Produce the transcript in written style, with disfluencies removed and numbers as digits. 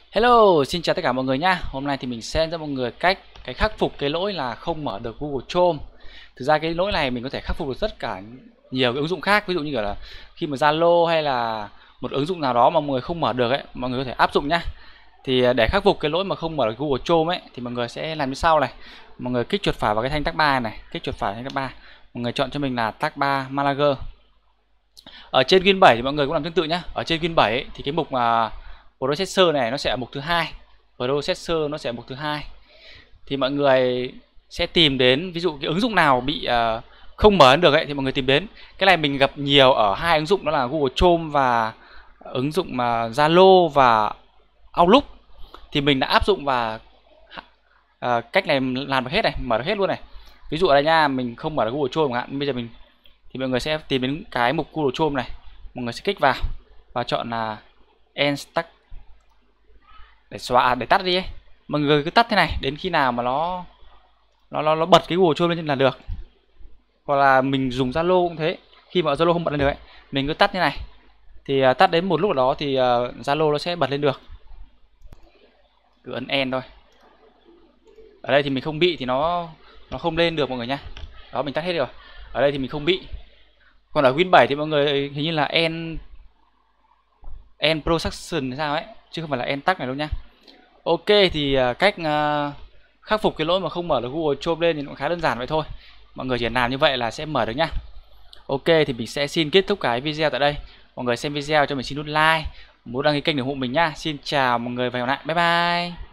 Hello, xin chào tất cả mọi người nha. Hôm nay thì mình sẽ cho mọi người cách khắc phục cái lỗi là không mở được Google Chrome. Thực ra cái lỗi này mình có thể khắc phục được tất cả nhiều cái ứng dụng khác, ví dụ như kiểu là khi mà Zalo hay là một ứng dụng nào đó mà mọi người không mở được ấy, mọi người có thể áp dụng nhá. Thì để khắc phục cái lỗi mà không mở được Google Chrome ấy thì mọi người sẽ làm như sau này. Mọi người kích chuột phải vào cái thanh taskbar này, kích chuột phải thanh taskbar. Mọi người chọn cho mình là taskbar manager. Ở trên Win 7 thì mọi người cũng làm tương tự nhá. Ở trên Win 7 ấy, thì cái mục processor này nó sẽ ở mục thứ hai, processor nó sẽ ở mục thứ hai. Thì mọi người sẽ tìm đến, ví dụ cái ứng dụng nào bị không mở được ấy thì mọi người tìm đến. Cái này mình gặp nhiều ở hai ứng dụng, đó là Google Chrome và ứng dụng mà Zalo và Outlook. Thì mình đã áp dụng và cách này làm được hết này, mở được hết luôn này. Ví dụ ở đây nha, mình không mở được Google Chrome chẳng hạn, bây giờ mình thì mọi người sẽ tìm đến cái mục Google Chrome này, mọi người sẽ kích vào và chọn là End Stack để xóa, để tắt đi ấy. Mọi người cứ tắt thế này đến khi nào mà nó bật cái Google Chrome lên là được. Hoặc là mình dùng Zalo cũng thế, khi mà Zalo không bật lên được ấy, mình cứ tắt như này thì tắt đến một lúc đó thì Zalo nó sẽ bật lên được. Cứ ấn End thôi. Ở đây thì mình không bị thì nó không lên được mọi người nhá. Đó, mình tắt hết rồi. Ở đây thì mình không bị. Còn ở Win 7 thì mọi người hình như là End Protection hay sao ấy, chứ không phải là End Tag này đâu nhá. Ok, thì cách khắc phục cái lỗi mà không mở được Google Chrome lên thì cũng khá đơn giản vậy thôi. Mọi người chỉ làm như vậy là sẽ mở được nhá. Ok, thì mình sẽ xin kết thúc cái video tại đây. Mọi người xem video cho mình xin nút like, muốn đăng ký kênh để ủng hộ mình nhá. Xin chào mọi người và hẹn gặp lại. Bye bye.